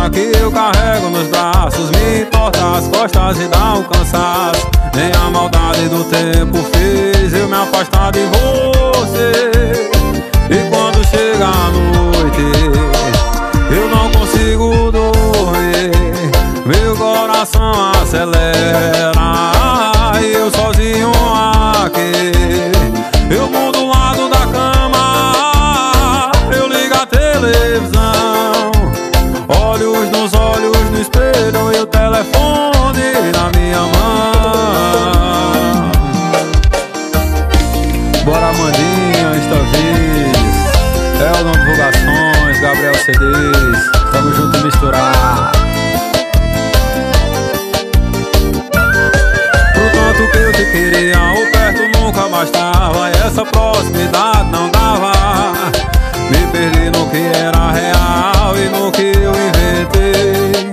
uma que eu carrego nos braços. Me entorta as costas e dá um cansaço. Nem a maldade do tempo fez eu me afastar de você. E quando chega a noite eu não consigo dormir. Meu coração acelera e eu sozinho aqui. Eu mudo o lado da cama, eu ligo a televisão. Olhos nos olhos no espelho e o telefone na minha mão. Bora Amandinha, Instavídeos, Eldon Divulgações, Gabriel CDs. Tamo junto e misturar. Pro tanto que eu te queria, o perto nunca bastava. E essa proximidade não dava. Me perdi no que era real e no que eu inventei.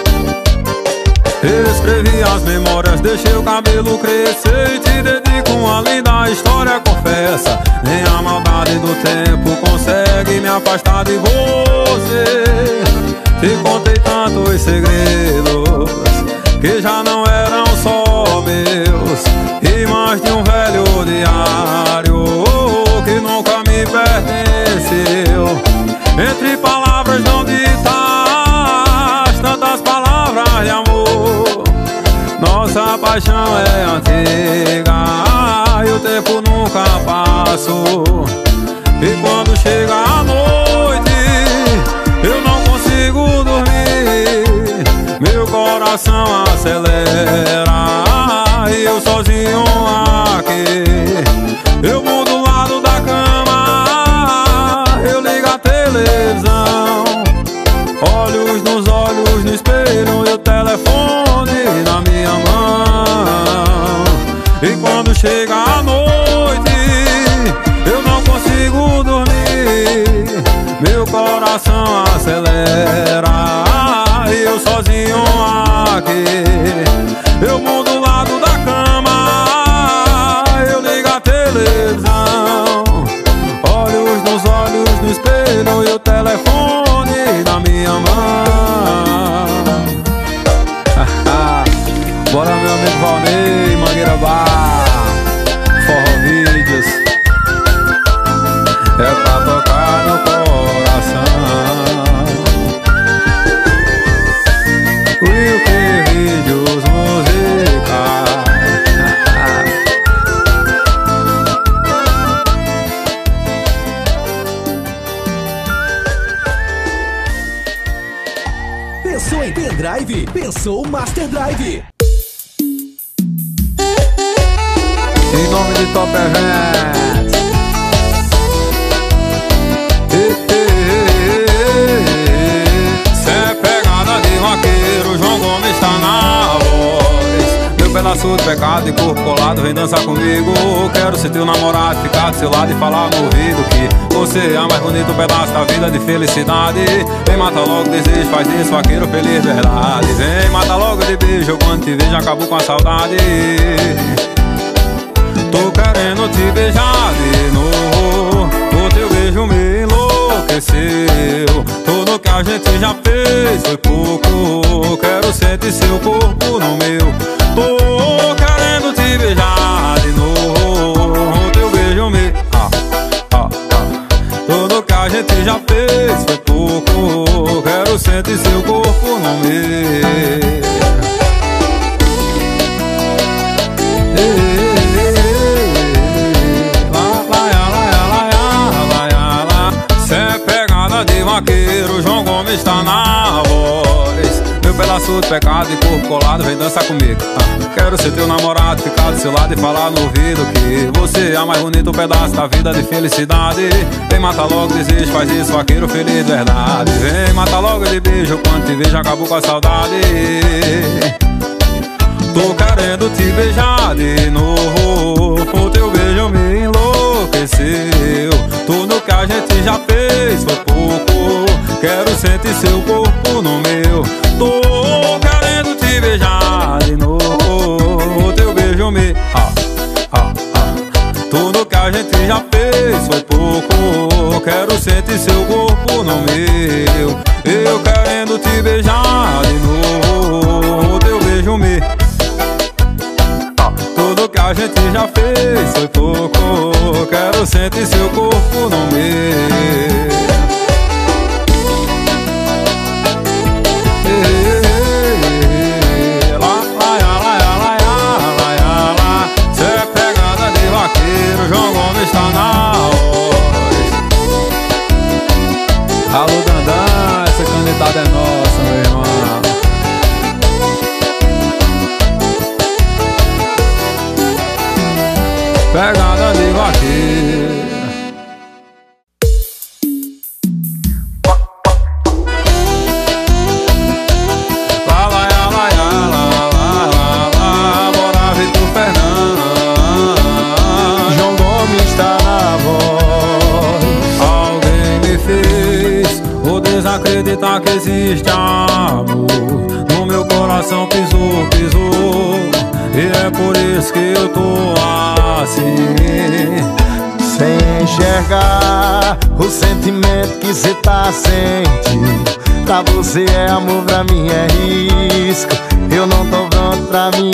Escrevi as memórias, deixei o cabelo crescer e te dedico uma linda história, confessa. Nem a maldade do tempo consegue me afastar de você. Te contei tantos segredos que já não eram só meus, e mais de um velho diário que nunca me pertenceu. Entre palavras não ditas, tantas palavras de amor. Nossa paixão é antiga e o tempo nunca passou. E quando chega a noite eu não consigo dormir. Meu coração acelera e eu sozinho aqui. Eu mudo o lado da cama, eu ligo a televisão. Olhos nos olhos no espelho e o telefone na minha mão. E quando chega a noite eu não consigo dormir. Meu coração acelera e eu sozinho aqui. Eu mudo o lado da cama, eu ligo a televisão. Olhos nos olhos no espelho e o telefone na minha mão. Bora meu amigo Valnei, Mangueira Bar, Forró Vídeos. É pra tocar no coração. Wilker Vídeos musicais. Pensou em pendrive? Pensou Master Drive. Em nome de Top Events. Cê é pegada de vaqueiro, João Gomes tá na voz. Meu pedaço de pecado e corpo colado, vem dançar comigo. Quero ser teu namorado, ficar do seu lado e falar no ouvido que você é a mais bonito pedaço da vida de felicidade. Vem, mata logo desejo, faz isso, vaqueiro feliz de verdade. Vem, mata logo de beijo, quando te vejo acabo com a saudade. Tô querendo te beijar de novo, o teu beijo me enlouqueceu. Tudo que a gente já fez foi pouco, quero sentir seu corpo no meu. Tô querendo te beijar de novo, o teu beijo me... Tudo que a gente já fez foi pouco, quero sentir seu corpo no meu. De vaqueiro, João Gomes tá na voz. Meu pedaço de pecado e corpo colado, vem dançar comigo. Quero ser teu namorado, ficar do seu lado e falar no ouvido que você é a mais bonito pedaço da vida de felicidade. Vem, mata logo desejo, faz isso, vaqueiro feliz de verdade. Vem, mata logo de beijo, quando te vejo acabou com a saudade. Tô querendo te beijar de novo, o teu beijo me enlouqueceu. Tudo que a gente já fez foi pouco, quero sentir seu corpo no meu. Tô querendo te beijar de novo, o teu beijo me... Tudo que a gente já fez foi pouco, quero sentir seu corpo no meu. Eu querendo te beijar pegada de vaqueiro. Acreditar que existe amor, no meu coração pisou, pisou, e é por isso que eu tô assim. Sem enxergar o sentimento que cê tá sentindo. Pra você é amor, pra mim é risco. Eu não tô pronto pra me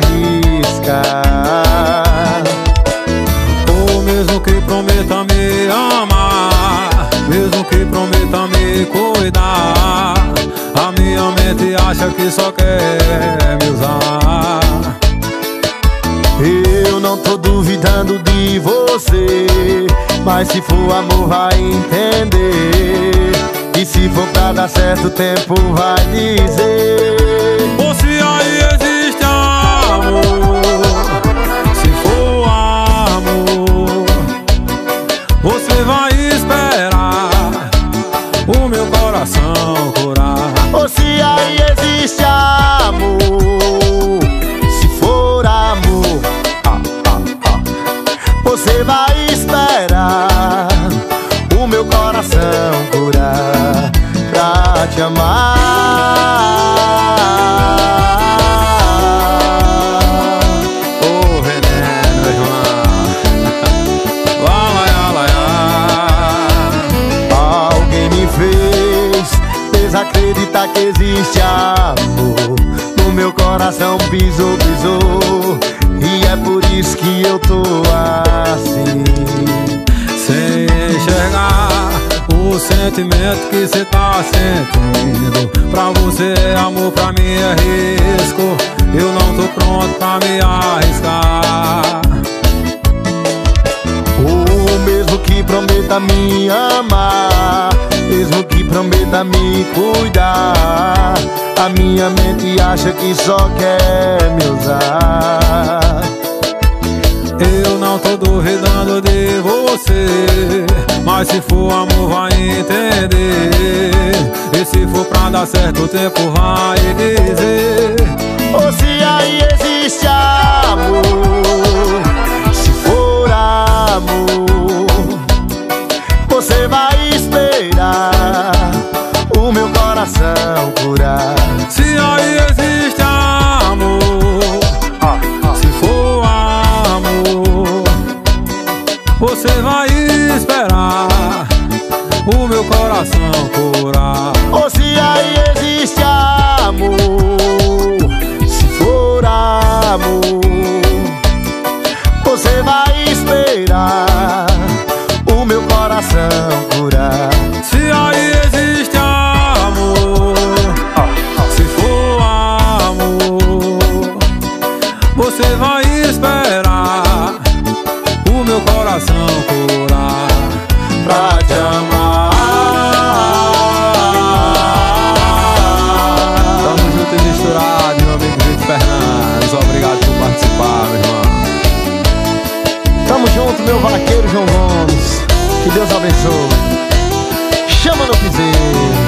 arriscar. Ou mesmo que prometa me amar, mesmo que prometa me cuidar, a minha mente acha que só quer me usar. Eu não tô duvidando de você, mas se for amor vai entender. E se for pra dar certo, o tempo vai dizer. Ou se aí existe amor, se for amor, você vai esperar o meu coração curar. Ou se aí existe amor, se for amor, você vai esperar o meu coração curar pra te amar. Ô veneno, João. Alguém me fez desacreditar que existe amor. No meu coração pisou, pisou, e é por isso que eu tô assim. Sem enxergar o sentimento que cê tá sentindo. Pra você é amor, pra mim é risco. Eu não tô pronto pra me arriscar. Ou mesmo que prometa me amar, mesmo que prometa me cuidar, a minha mente acha que só quer me usar. Eu não tô duvidando de você, mas se for amor vai entender. E se for pra dar certo, o tempo vai dizer. Ou se aí existe amor, se for amor, você vai esperar o meu coração curar. Se aí existe amor, se for amor, você vai esperar o meu coração curar. Ou se aí existe amor, se for amor, você vai esperar o meu coração curar. Se aí existe amor, se for amor, você vai esperar o meu coração curar pra te amar. Tamo junto e misturado, meu amigo Vitor Fernandes. Obrigado por participar, meu irmão. Tamo junto, meu vaqueiro João Gomes. Que Deus abençoe. Chama no piseiro.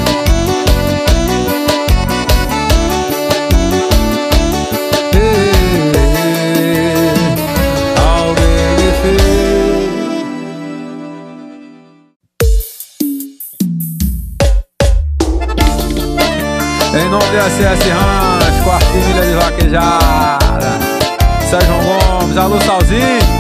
Em nome do SS Ranch, quartilha de vaquejada, Sérgio Gomes, alô Salzinho.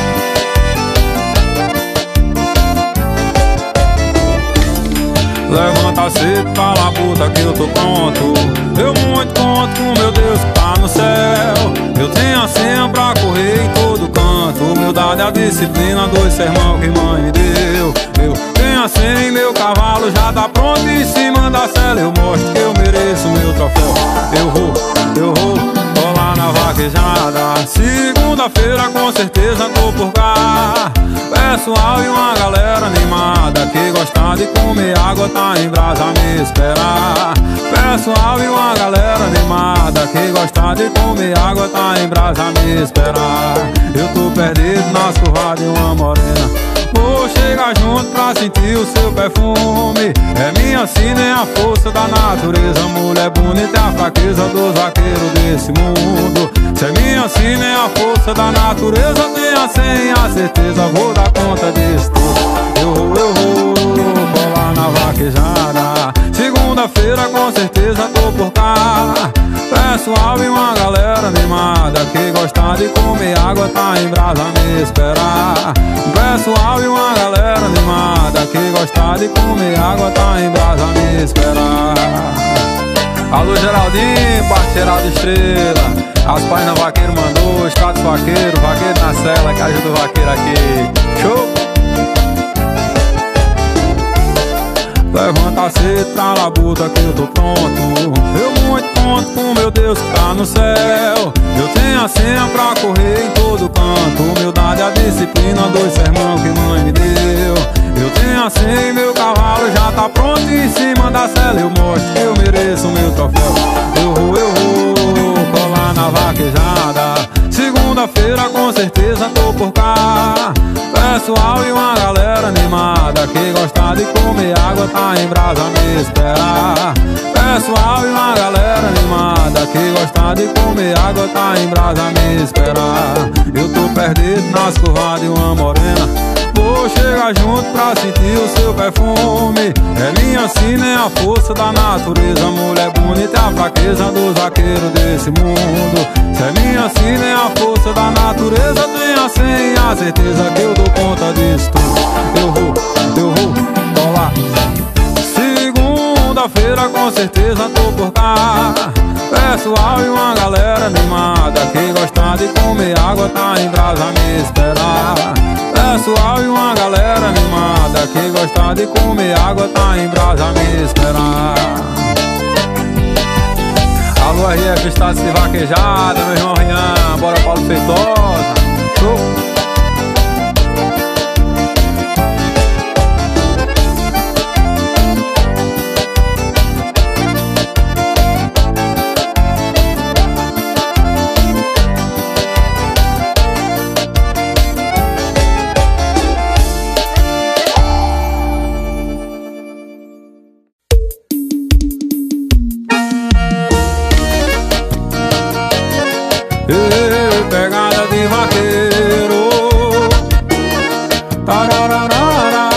Levanta cedo, fala puta que eu tô pronto. Eu muito conto com meu Deus que tá no céu. Eu tenho a senha pra correr em todo canto. Humildade, a disciplina, dois sermão que mãe me deu. Eu tenho a senha e meu cavalo já tá pronto em cima da cela. Eu mostro que eu mereço meu troféu. Eu vou lá na vaquejada. Segunda-feira com certeza tô por cá. Pessoal e uma galera animada que gosta de comer água, tá em brasa a me esperar. Pessoal e uma galera animada que gosta de comer água, tá em brasa a me esperar. Eu tô perdido nas curvas de uma morena, vou chegar junto pra sentir o seu perfume. É minha sina, é a força da natureza, mulher bonita é a fraqueza dos vaqueiros desse mundo. Se é minha sina, é a força da natureza, tenha a certeza, vou dar conta disso tudo. Eu vou colar na vaquejada, segunda-feira com certeza tô por cá. Pessoal e uma galera animada que gosta de comer água, tá em brasa a me esperar. Pessoal e uma galera animada que gosta de comer água, tá em brasa a me esperar. Alô Geraldinho, parceirado Estrela, as páginas vaqueiro mandou, status vaqueiro, vaqueiro na cela, que ajuda o vaqueiro aqui. Show! Levanta cedo pra labuta que eu tô pronto, eu muito pronto com meu Deus que tá no céu. Eu tenho a senha pra correr em todo canto, humildade, a disciplina, dois sermão que mãe me deu. Eu tenho a senha e meu cavalo já tá pronto, em cima da cela eu mostro que eu mereço o meu troféu. Eu vou colar na vaquejada, segunda-feira com certeza tô por cá. Pessoal e uma galera animada que gosta de comer água, tá em brasa a me esperar. Pessoal e uma galera animada que gosta de comer água, tá em brasa a me esperar. Eu tô perdido nas curvas de uma morena, vou chegar junto pra sentir o seu perfume. É minha sina, é a força da natureza, mulher bonita é a fraqueza dos vaqueiros desse mundo. Se é minha sina, é a força da natureza, tenha a certeza que eu dou conta disso tudo. Eu vou colar, segunda-feira com certeza tô por cá. Pessoal e uma galera animada que gosta de comer água, tá em brasa a me esperar. Pessoal e uma galera animada que gosta de comer água, tá em brasa a me esperar. Alô RF, status de vaquejada, meu irmão Rian, bora Paulo Feitosa. Show! Pegada de vaqueiro, tarararara.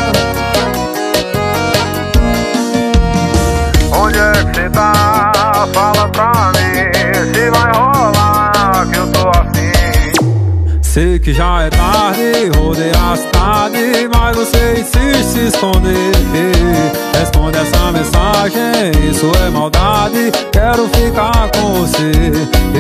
Onde é que cê tá? Fala pra mim se vai rolar que eu tô afim. Sei que já é tarde, rodei a cidade, mas você insiste em se esconder. Responde essa mensagem, isso é maldade, quero ficar com você.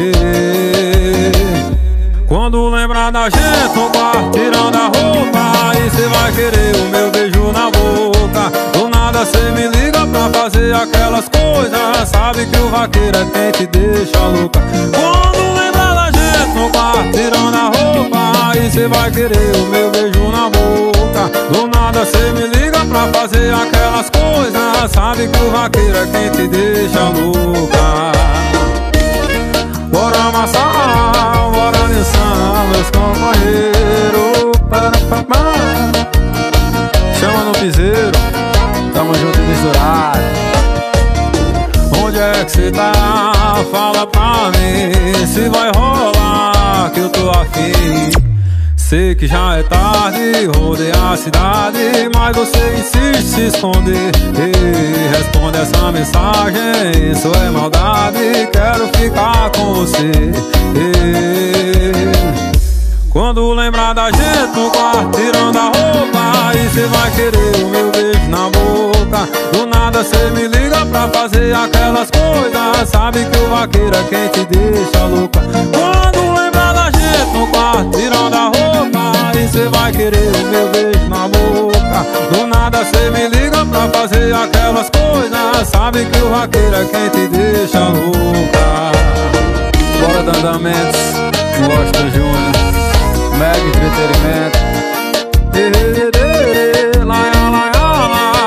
Quando lembrar da gente no quarto tirando a roupa, aí cê vai querer o meu beijo na boca. Do nada cê me liga pra fazer aquelas coisas, sabe que o vaqueiro é quem te deixa louca. Quando lembrar da gente no quarto tirando a roupa, aí cê vai querer o meu beijo na boca. Do nada cê me liga pra fazer aquelas coisas, sabe que o vaqueiro é quem te deixa louca. Bora amassar, bora dançar, meus companheiros. Chama no piseiro, tamo junto e misturado. Onde é que cê tá? Fala pra mim se vai rolar que eu tô afim. Sei que já é tarde, rodei a cidade, mas você insiste em se esconder. Responde essa mensagem, isso é maldade, quero ficar com você. Quando lembrar da gente no quarto tirando a roupa, aí cê vai querer o meu beijo na boca. Do nada cê me liga pra fazer aquelas coisas, sabe que o vaqueiro é quem te deixa louca. Quando lembrar da gente no quarto tirando a roupa, aí cê vai querer o meu beijo na boca. Do nada cê me liga pra fazer aquelas coisas, sabe que o vaqueiro é quem te deixa louca. Bora Dandamentos, Washington Júnior, Mega Entretenimento. Laia, laia, laia.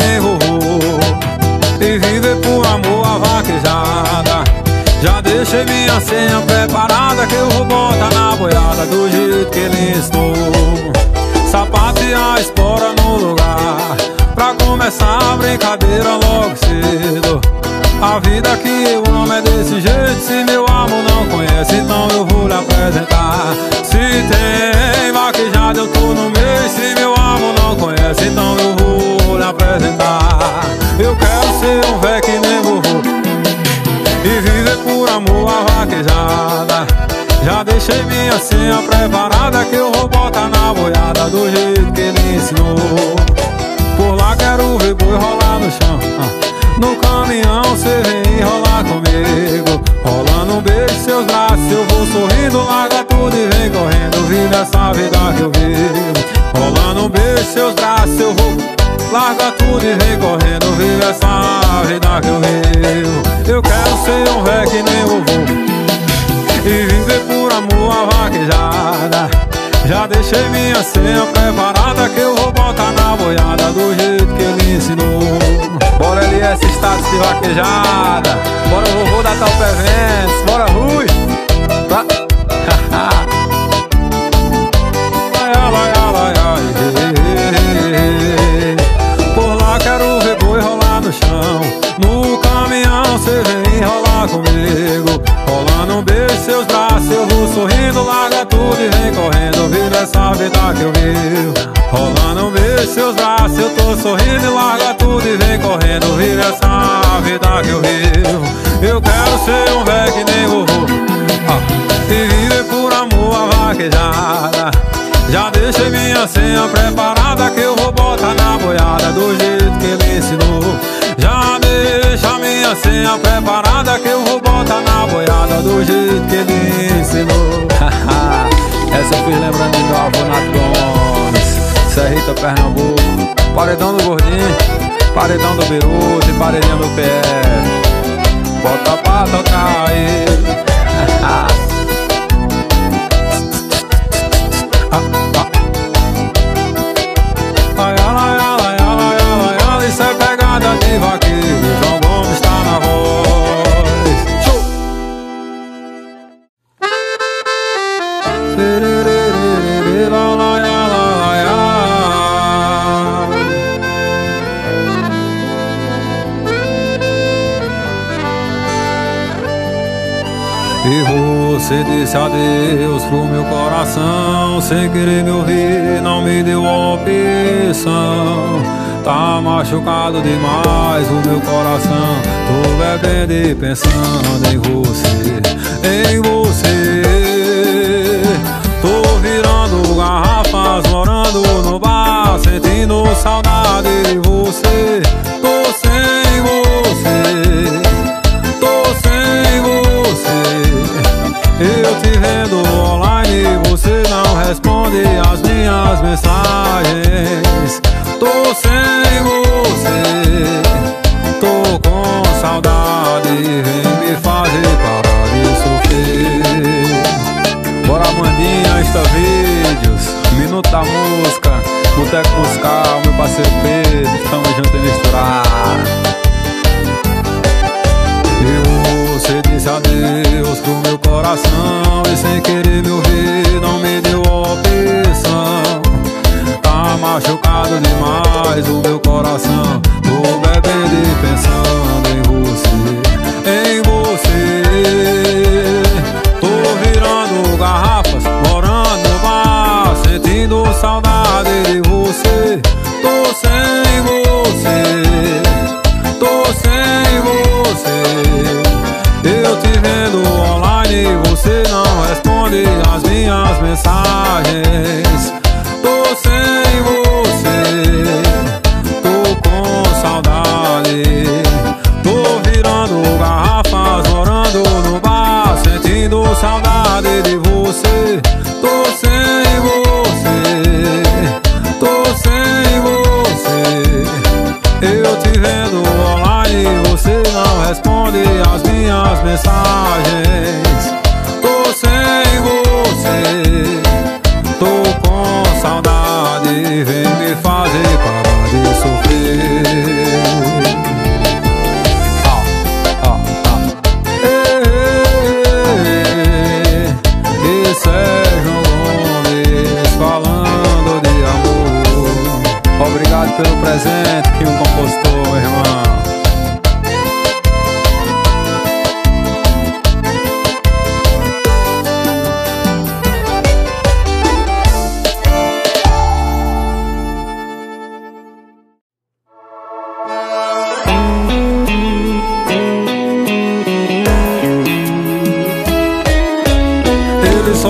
nem vovô, e viver por amor a vaquejada. Já deixei minha senha preparada, que eu vou botar na boiada do jeito que ele ensinou. Sapato e a espora no lugar, pra começar a brincadeira logo cedo. A vida que eu amo é desse jeito, se meu amor não conhece, então eu vou lhe apresentar. Se tem vaquejada eu tô no meio, se meu amor não conhece, então eu vou lhe apresentar. Eu quero ser um véio que nem vovô, e viver por amor a vaquejada. Já deixei minha senha preparada, que eu vou botar na boiada do jeito que ele ensinou. Por lá quero ver boi rolar no chão, no caminhão cê vem enrolar comigo. Rolando um beijo em seus braços, eu vou sorrindo. Larga tudo e vem correndo, vive essa vida que eu vivo. Rolando um beijo em seus braços, eu vou. Larga tudo e vem correndo, vive essa vida que eu vivo. Eu quero ser um véio que nem vovô, e viver por amor a vaquejada. Já deixei minha senha preparada, que eu vou botar na boiada do jeito que ele ensinou. Bora LS status de vaquejada, bora vovô da Talpa Eventos, bora Rui. Por lá quero ver boi rolar no chão, no caminhão cê vem enrolar comigo. Rolando um beijo em seus braços, eu vou sorrindo. Larga tudo e vem correndo, vive essa vida que eu vivo. Rolando um beijo em seus braços, eu tô sorrindo. E larga tudo e vem correndo, vive essa vida que eu vivo. Eu quero ser um véio que nem vovô, e viver por amor a vaquejada. Já deixei minha senha preparada, que eu vou botar na boiada do jeito que ele ensinou. Já deixa minha senha preparada, que eu vou botar na boiada do jeito que ele ensinou. Essa eu fiz lembrando do meu avô Nato Gomes, Serrita, Pernambuco. Paredão do Gordinho, paredão do Biruta e paredinho do PF. Bota pra tocar aí. Isso é pegada de vaqueiro, João Gomes tá na voz. Show! E você disse adeus pro meu coração, sem querer me ouvir, não me deu opção. Tá machucado demais o meu coração, tô bebendo e pensando em você, em você. Tô virando garrafas, morando no bar, sentindo saudade de você. Tô sem você, tô sem você. Eu te vendo online, você não responde as minhas mensagens. Tô sem você, tô com saudade, vem me fazer parar de sofrer. Bora Mandinha, Insta Vídeos, Minuto da Música, Boteco Musical, meu parceiro Pedro, tamo junto e misturar. E você disse adeus pro meu coração, e sem querer me ouvir, não me deu opção. Tá machucado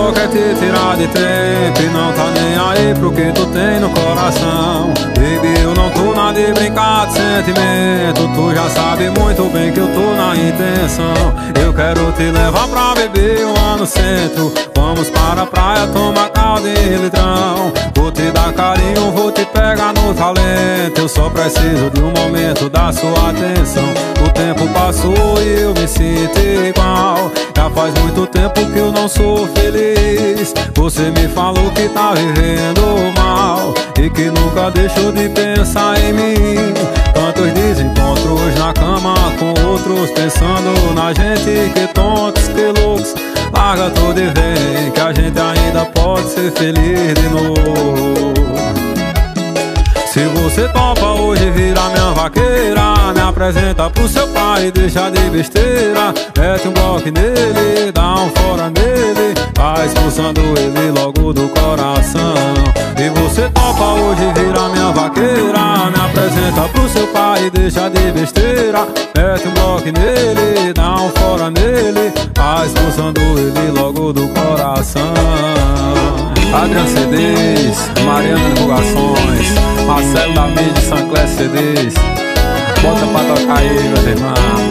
só quer te tirar de tempo e não tá nem aí pro que tu tem no coração. Baby, eu não tô nada de brincar de sentimento, tu já sabe muito bem que eu tô na intenção. Eu quero te levar pra beber lá no centro, vamos para a praia tomar caldo e litrão. Vou te dar carinho, vou te pegar no talento, eu só preciso de um momento da sua atenção. O tempo passou e eu me sinto igual, já faz muito tempo que eu não sou feliz. Você me falou que tá vivendo mal e que nunca deixou de pensar em mim. Tantos desencontros na cama com outros, pensando na gente, que tontos, que loucos. Larga tudo e vem, que a gente ainda pode ser feliz de novo. Se você topa hoje virar minha vaqueira, me apresenta pro seu pai, deixa de besteira. Mete um bloco nele, dá um fora nele, vai expulsando ele logo do coração. E você topa hoje virar minha vaqueira, me apresenta pro seu pai, deixa de besteira. Mete um bloco nele, dá um fora nele, vai expulsando ele logo do coração. Adriano CDs, Mariana Divulgações, Marcelo da Mídia, Sancler CDs. Bota pra tocar aí, meus irmãos.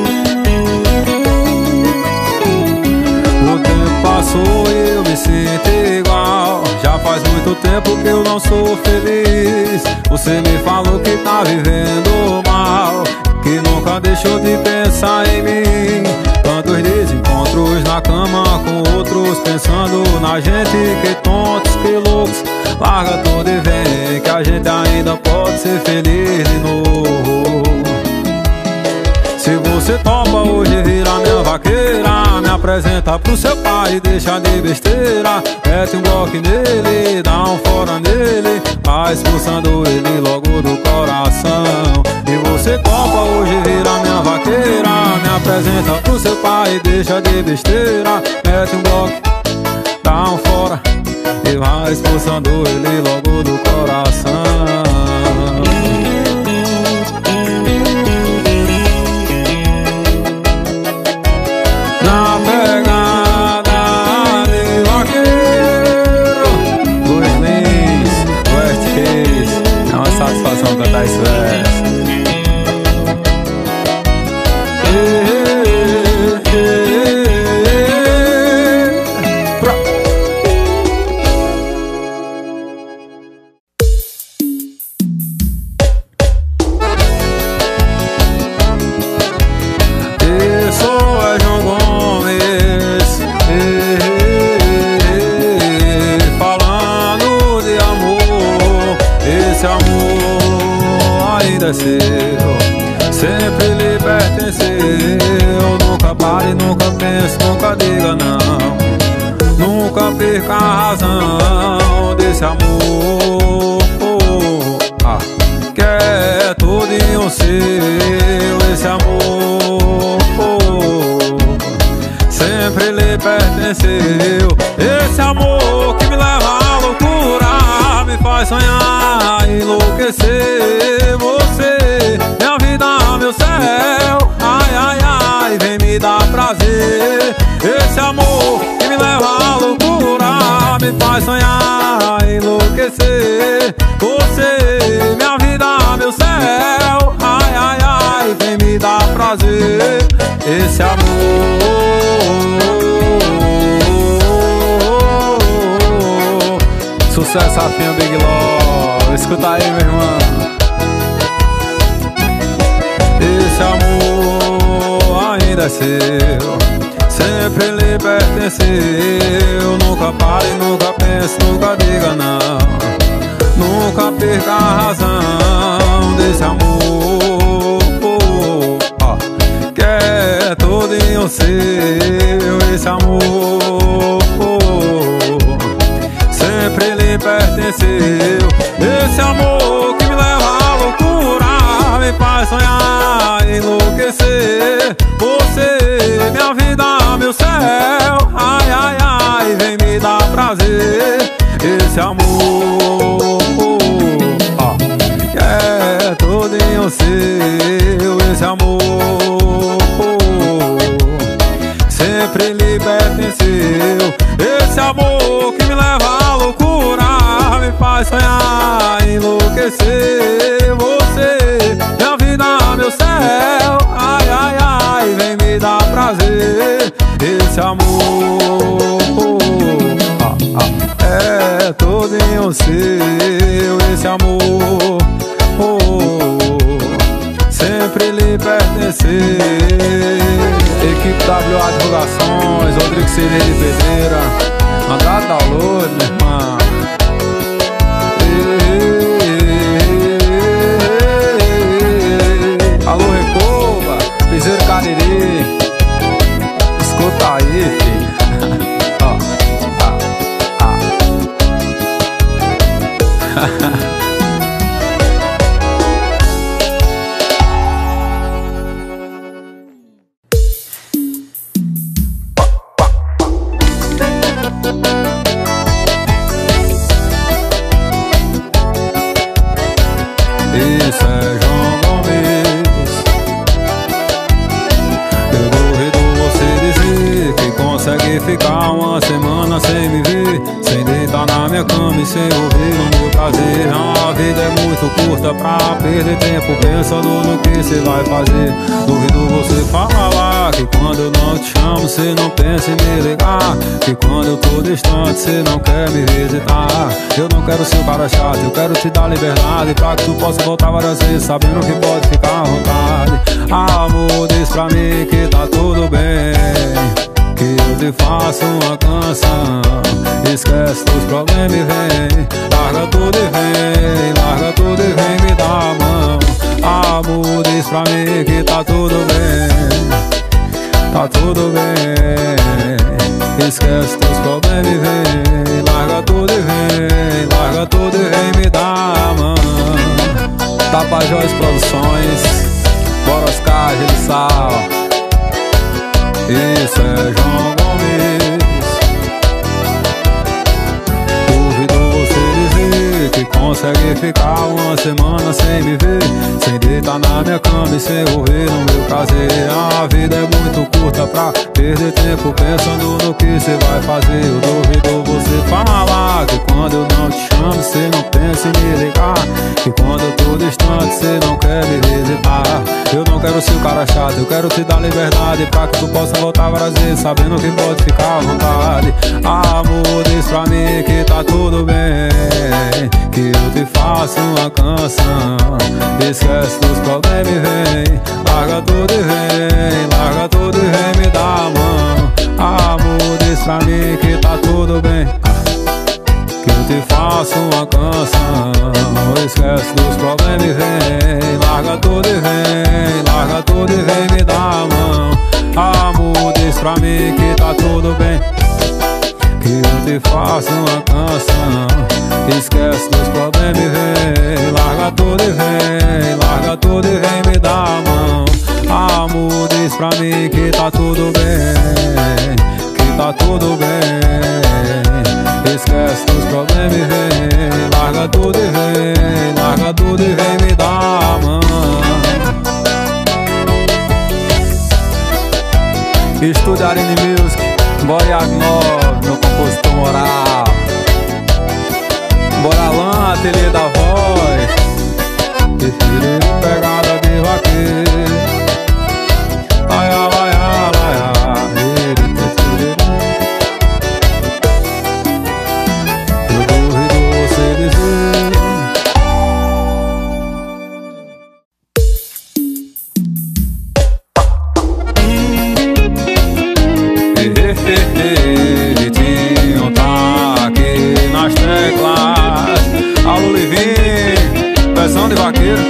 O tempo passou e eu me sinto igual, já faz muito tempo que eu não sou feliz. Você me falou que tá vivendo mal, que nunca deixou de pensar em mim. Tantos desencontros na cama com outros, pensando na gente, que tontos, que loucos. Larga tudo e vem, que a gente ainda pode ser feliz de novo. Se você topa hoje virar minha vaqueira, me apresenta pro seu pai, deixa de besteira. Mete um bloco nele, dá um fora nele, vai expulsando ele logo do coração. E você topa hoje virar minha vaqueira, me apresenta pro seu pai, deixa de besteira. Mete um bloco, dá um fora e vai expulsando ele logo do coração. Na pegada de vaqueiro, Luiz Lins, West Case, é uma satisfação cantar esse verso. Esse amor ainda é seu, sempre lhe pertenceu. Nunca pare, nunca pense, nunca diga não. Nunca perca a razão desse amor, que é todinho seu. Esse amor sempre lhe pertenceu. Esse amor que me leva à loucura, me faz sonhar, enlouquecer. Você, minha vida, meu céu, ai, ai, ai, vem me dar prazer. Esse amor que me leva à loucura, me faz sonhar, enlouquecer. Você, minha vida, meu céu, ai, ai, ai, vem me dar prazer. Esse amor sucesso, Rafinha Big Love, escuta aí, meu irmão. Esse amor ainda é seu, sempre lhe pertenceu. Nunca pare, nunca pense, nunca diga não. Nunca perca a razão desse amor, que é todinho seu. Esse amor sempre lhe pertenceu. Esse amor que me leva à loucura, me faz sonhar, enlouquecer. Você, minha vida, meu céu, ai, ai, ai, vem me dar prazer. Esse amor que é todinho seu. Esse amor sempre lhe pertenceu. Esse amor sempre lhe pertencer. Equipe WA Divulgações, Rodrigo Cirne de Pedreira, Andrade Download, meu irmão. Alô Recoba, Piseiro Cariri, escuta aí, filho. Isso é João Gomes. Eu duvido você dizer que consegue ficar uma semana sem me ver, sem deitar na minha cama e sem ouvir o meu prazer. A vida é muito curta pra perder tempo pensando no que cê vai fazer. Duvido você falar lá que quando eu não te chamo cê não pensa em me ligar, que quando eu tô distante cê não quer me visitar. Eu não quero ser o cara chato, eu quero te dar liberdade pra que tu possa voltar várias vezes sabendo que pode ficar à vontade. Amor, diz pra mim que tá tudo bem, que eu te faço uma canção. Esquece dos problemas e vem, larga tudo e vem, larga tudo e vem me dar a mão. Amor, diz pra mim que tá tudo bem, tá tudo bem. Esquece dos problemas e vem, larga tudo e vem, larga tudo e vem me dar a mão. Tapajós Produções, bora Oscar de Sal. Isso é João Gomes. Duvido você dizer que consegue ficar uma semana sem me ver, sem deitar na minha cama e sem ouvir no meu prazer. A vida é muito curta pra perder tempo pensando no que cê vai fazer. Eu duvido você falar que quando eu não te chamo cê não pensa em me ligar, que quando eu tô distante cê não quer me visitar. Eu não quero ser o cara chato, eu quero te dar liberdade pra que tu possa voltar várias vezes sabendo que pode ficar à vontade. Amor, diz pra mim que tá tudo bem, que eu te faço uma canção. Esquece dos problemas e vem, larga tudo e vem, larga tudo e vem me dar a mão. Amor, diz pra mim que tá tudo bem, que eu te faço uma canção. Esquece dos problemas e vem, larga tudo e vem, larga tudo e vem me dar a mão. Amor, diz pra mim que tá tudo bem, que eu te faço uma canção. Esquece dos problemas e vem, larga tudo e vem, larga tudo e vem me dar a mão. Amor, diz pra mim que tá tudo bem, que tá tudo bem. Esquece dos problemas e vem, larga tudo e vem, larga tudo e vem me dar a mão. Estúdio Arine Music, Bora Agnor, meu compositor moral. Bora lá, ateliê da voz, prefiro pegada de vaqueiro. Ai, ai, ai, ai, ai. Eu duvido você dizer Vitinho tá aqui nas teclas. Alô Livinho, versão de vaqueiro.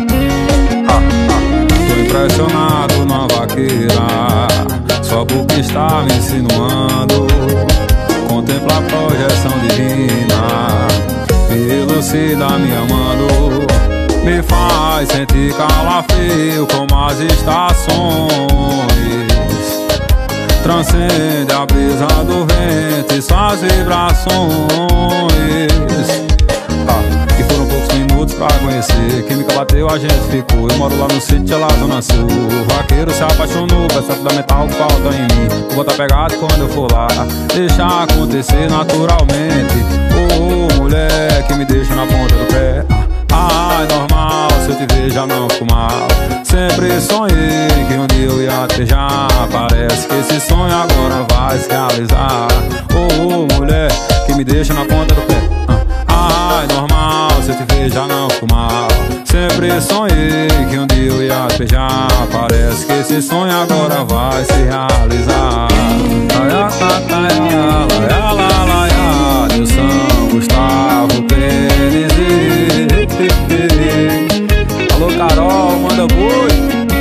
Tô impressionado na vaqueira, só porque está me insinuando. Contempla a projeção divina, me elucida me amando. Me faz sentir calafrio como as estações. Transcende a brisa do vento e suas vibrações. E foram poucos minutos pra conhecer. Química bateu, a gente ficou. Eu moro lá no sítio, lá Zona Sul. O vaqueiro se apaixonou, peça fundamental que falta em mim. Vou botar pegado quando eu for lá, deixa acontecer naturalmente. Oh, mulher que me deixa na ponta do pé. Ai, normal, se eu te ver já não fico mal. Sempre sonhei que um dia eu ia te já. Parece que esse sonho agora vai se realizar. Oh, mulher que me deixa na ponta do pé. Ai, normal, se eu te ver já não fico mal. Sempre sonhei que um dia eu ia te beijar. Parece que esse sonho agora vai se realizar. De São Gustavo Pênis. Alô Carol, manda boi.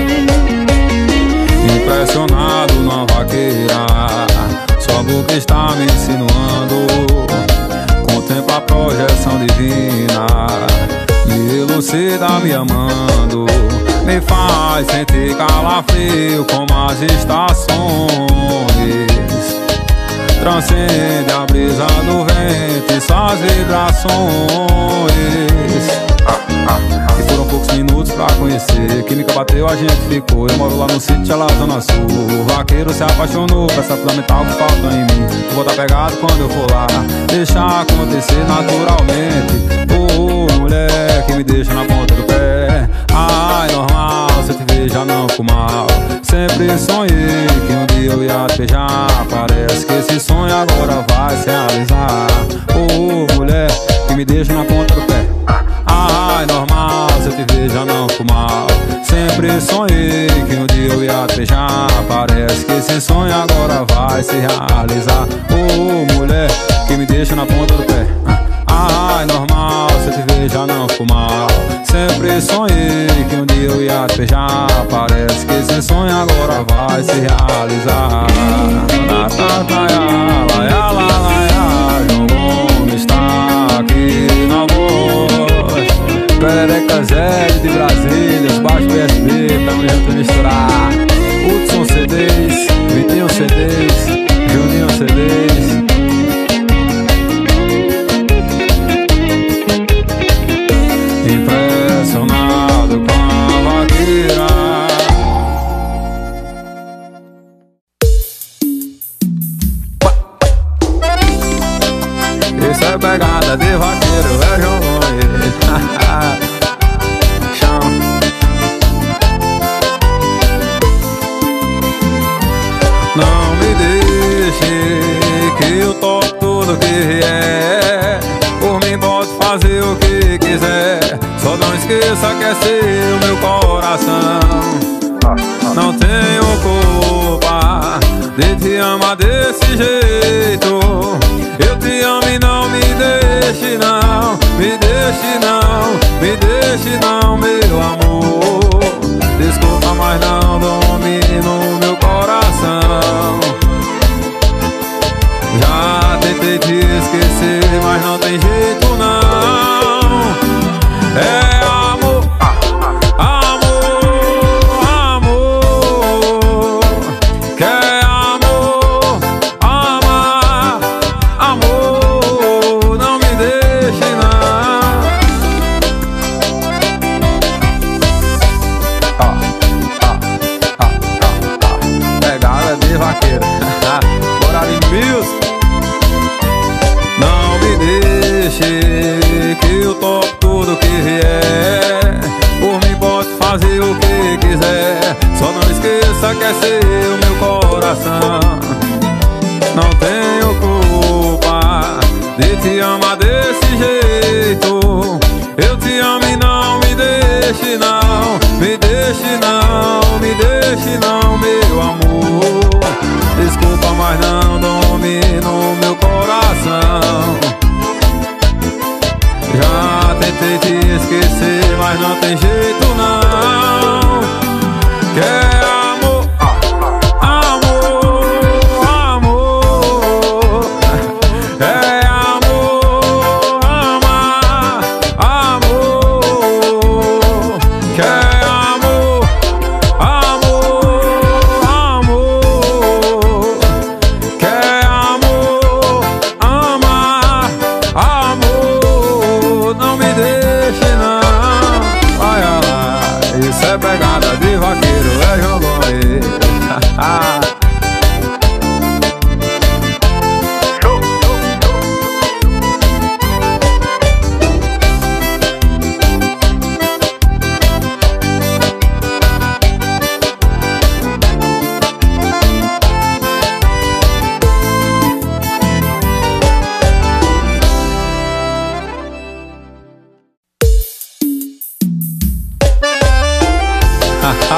Impressionado na vaqueira, só do que está me insinuando. Contempla a projeção divina, me elucida me amando. Me faz sentir calafrio como as estações. Transcende a brisa do vento e suas vibrações. E foram poucos minutos pra conhecer. Química bateu, a gente ficou. Eu moro lá no sítio, ela zona sul. O vaqueiro se apaixonou, peça fundamental que falta em mim. Eu vou estar pegado quando eu for lá, deixar acontecer naturalmente. Mulher que me deixa na ponta do pé. Ai, normal, se eu te ver já não fico mal. Sempre sonhei que um dia eu ia te beijar. Parece que esse sonho agora vai se realizar. Mulher que me deixa na ponta do pé. Ai, normal, se eu te ver já não fico mal. Sempre sonhei que um dia eu ia te beijar. Parece que esse sonho agora vai se realizar. Mulher que me deixa na ponta do pé. Ai, normal, se eu te ver já não fico mal. Sempre sonhei que um dia eu ia te beijar. Parece que esse sonho agora vai se realizar. João Gomes está aqui na voz. Perereca Zé de Brasília, os baixos PSB, tamo junto misturar. Hudson CDs, Vitinho CDs, Juninho CDs. Impressionado com a vaqueira. Isso é pegada de vaqueiro, é João Gomes. Chão. Não me deixe que eu toco tudo que vier. Por mim pode fazer o que quiser, só não esqueça que é seu meu coração. Não tenho culpa de te amar desse jeito. Eu te amo e não me deixe não, me deixe não, me deixe não, meu amor. Desculpa, mas não domino meu coração. Já tentei te esquecer, mas não tem jeito não. É amor, amor, amor. Quer amor, amar, amor. Não me deixe não. Pegada de vaqueiro. Bora ali, Mills. Não me deixe que eu toco tudo que vier. Por mim pode fazer o que quiser, só não esqueça que é seu meu coração. Não tenho culpa de te amar desse jeito. Eu te amo e não me deixe não, me deixe não, me deixe não, meu amor. Desculpa, mas não domino meu coração. Já tentei te esquecer, mas não tem jeito não. Quer amor,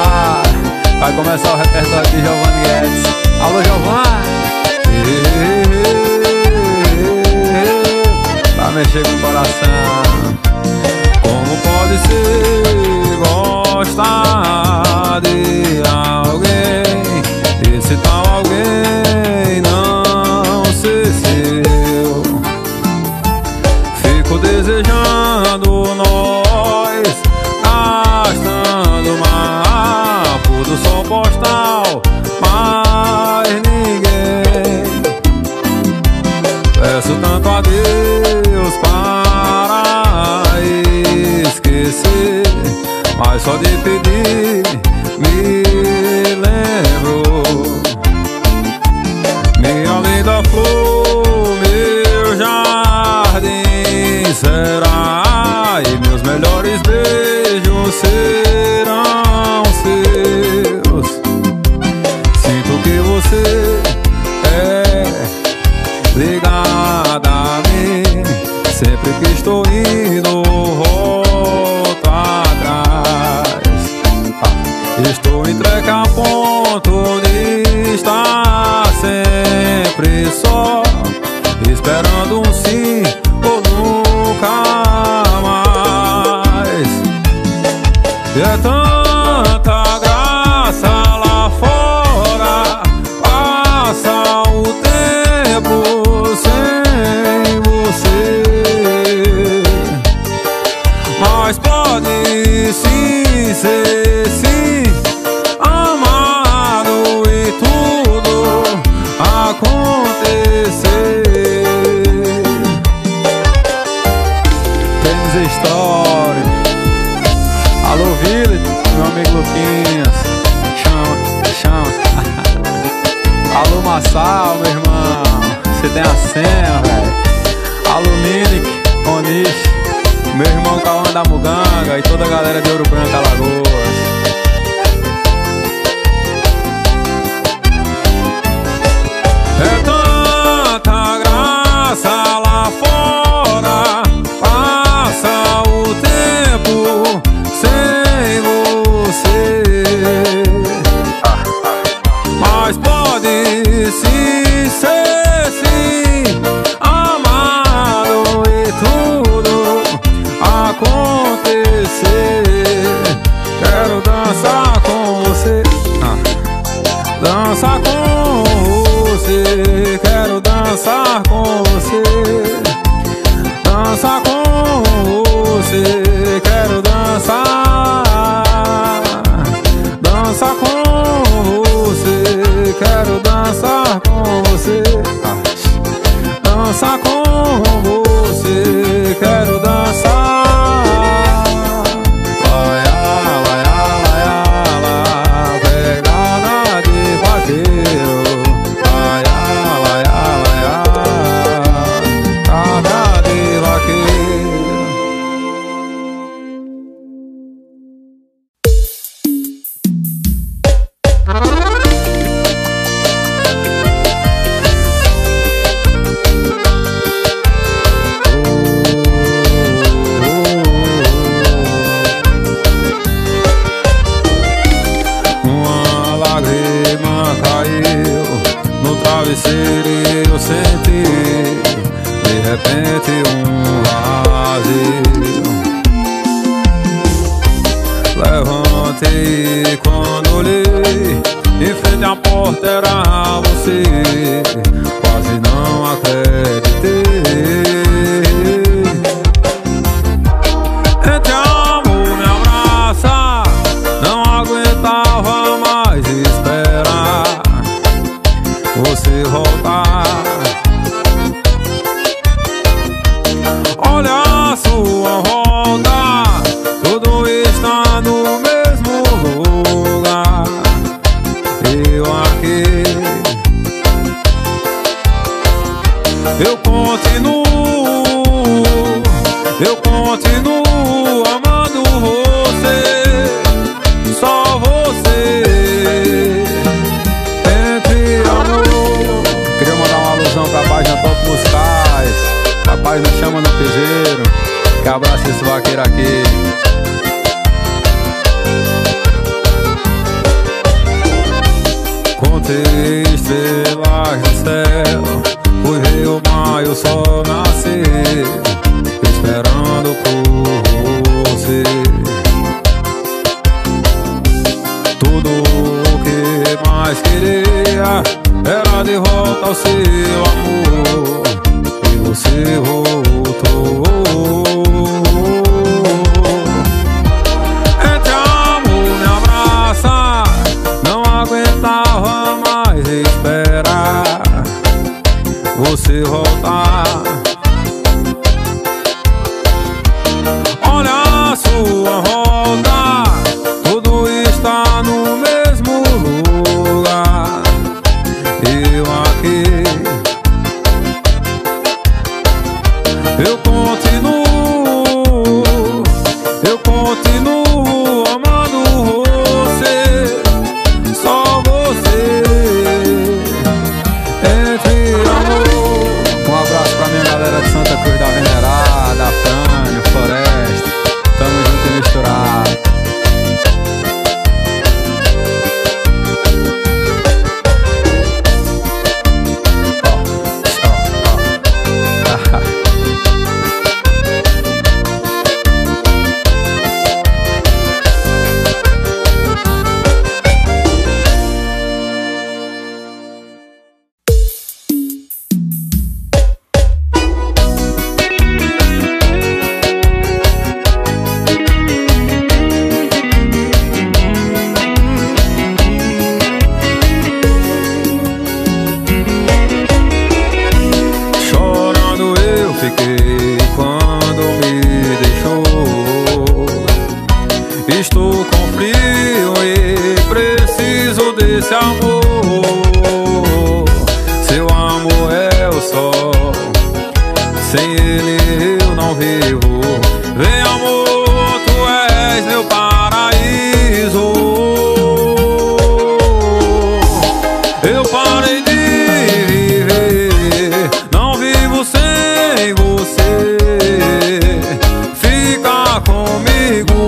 Vai começar o repertório de Giovanni Guedes. Alô, Giovanni! Pra mexer com o coração. Como pode ser gostar de alguém, esse tal alguém não ser seu? Fico desejando nós, gastando mapa do sol postal, mas ninguém. Peço tanto a Deus para esquecer, mas só de pedir me lembro. Minha linda flor, meu jardim será, e meus melhores beijos serão seus. Sinto que você é ligada a mim, sempre que estou indo volto atrás. Estou entregue a ponto de estar sempre só, esperando um sim ou nunca mais. E é tanta graça lá fora, passa o tempo sem você, mas pode sim ser sim amado e tudo acontecer. Tênis Story. Alô, Village, meu amigo Luquinhas. Chama. Alô, Massal, meu irmão. Você tem a senha, velho. Alô, Minic, Onish, meu irmão Cauã da Muganga e toda a galera de Ouro Branco, Alagoas. É tanta graça lá fora, passa o tempo sem você, mas pode sim ser sim amado e tudo acontecer. Quero dançar com você, dançar com você. Quero dançar com você, dançar com você. Quero dançar, dançar com você. Quero dançar com você, dançar com você. Quero dançar. Pegada de vaqueiro. Pegada de vaqueiro. Travesseiro e eu senti de repente um vazio. Levantei e quando olhei, em frente à porta era você. Quase não acreditei. Entre amor me abraça, não aguentava mais esperar você voltar. Olha a sua volta, tudo está no mesmo lugar. Eu aqui, eu continuo amando você, só você. Queria mandar uma alusão pra página Top Musicais, a página Chama no Piseiro. Que abraça esse vaqueiro aqui. mais queria era de volta ao seu amor, e você voltou. Te amo, me abraça, não aguentava mais esperar você voltar. Olha a sua volta, tudo está no mesmo lugar. Eu aqui, eu continuo amando você, só você entre amor. Um abraço pra minha galera de Santa Cruz da Venerada, Frânio, Floresta, tamo junto e misturado. Fiquei quando me deixou. Estou com frio e preciso desse amor. Seu amor é o sol, sem ele eu não vivo. Vem amor, tu és meu paraíso. Eu parei de viver, não vivo sem você. Fica comigo.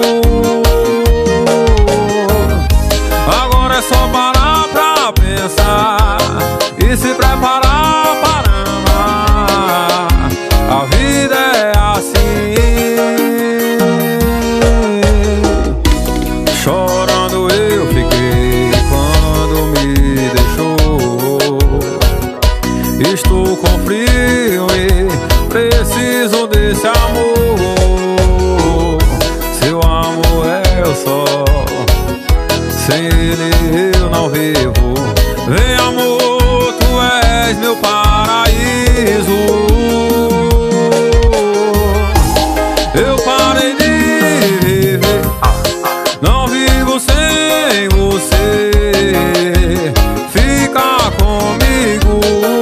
Agora é só parar pra pensar e se preparar para amar. A vida é assim. Chorando eu fiquei quando me deixou. Estou com frio e preciso desse amor. Seu amor é o sol, sem ele eu não vivo. Vem amor, tu és meu paraíso. Eu parei de viver, não vivo sem você. Fica comigo.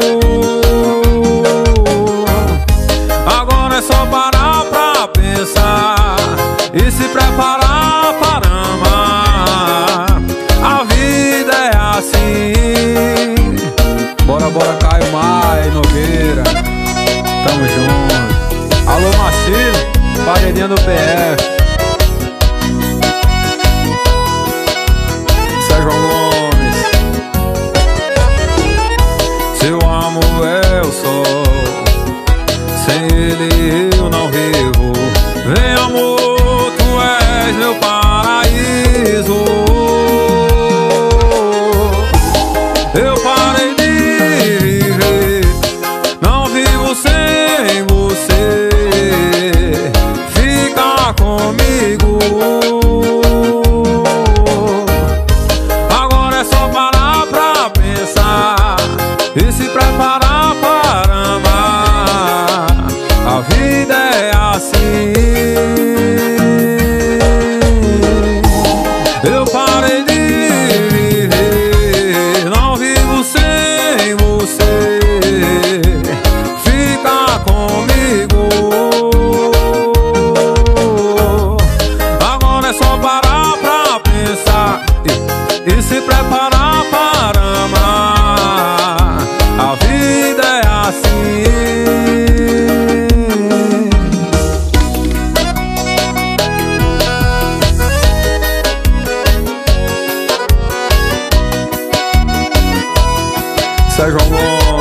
Agora é só parar pra pensar e se preparar para amar. A vida é assim. Bora, bora, Caio Maia, Nogueira, tamo junto. Alô Marcelo, paredinha do PF, Sérgio Gomes. Seu amor é o sol, sem ele eu não vivo. Vem amor, tu és meu paraíso. Eu parei de viver, não vivo sem você. Fica comigo. Agora é só parar pra pensar e se preparar para amar. A vida é assim. Eu parei de viver, não vivo sem você. Fica comigo. Agora é só parar pra pensar e se preparar para amar. A vida é assim. Sérgio Gomes.